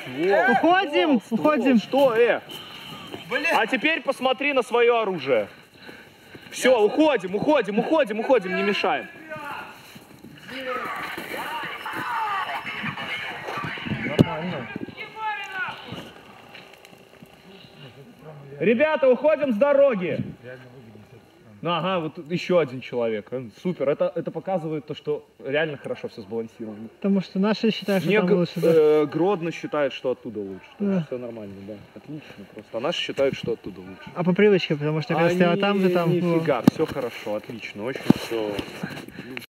Уходим, уходим. Что, А теперь посмотри на свое оружие. Все, уходим, не мешаем. Нормально. Ребята, уходим с дороги. Ага, вот еще один человек. Супер. Это показывает то, что реально хорошо все сбалансировано. Потому что наши считают, что там лучше, да? Гродно считает, что оттуда лучше. Да. Все нормально, да. Отлично просто. А наши считают, что оттуда лучше. А по привычке, потому что когда стояла там, то там... Нифига, все хорошо, отлично. Очень все